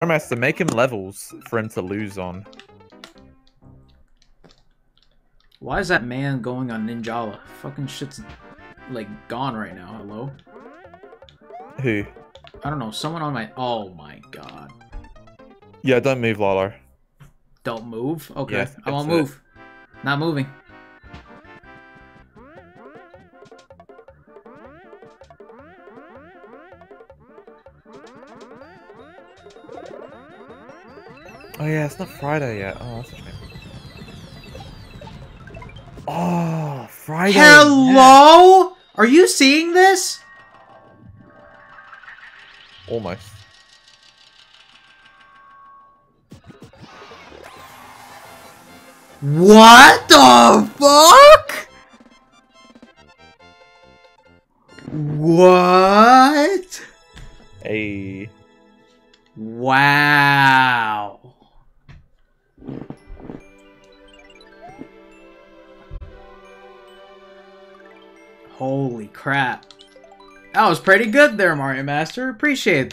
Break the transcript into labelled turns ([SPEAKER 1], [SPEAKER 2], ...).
[SPEAKER 1] Mariomaster, make him levels for him to lose on.
[SPEAKER 2] Why is that man going on Ninjala? Fucking shit's, like, gone right now. Hello?
[SPEAKER 1] Who?
[SPEAKER 2] I don't know. Someone on my... Oh, my God.
[SPEAKER 1] Yeah, don't move, Lalo.
[SPEAKER 2] Don't move? Okay.
[SPEAKER 1] Yeah,
[SPEAKER 2] I won't
[SPEAKER 1] that's it.
[SPEAKER 2] move. Not moving.
[SPEAKER 1] Oh yeah, it's not Friday yet. Oh, that's a shame. Oh, Friday.
[SPEAKER 2] Hello? Yeah. Are you seeing this?
[SPEAKER 1] Almost.
[SPEAKER 2] What the fuck? What?
[SPEAKER 1] Hey.
[SPEAKER 2] Wow. Holy crap. That was pretty good there, Mariomaster. Appreciate that.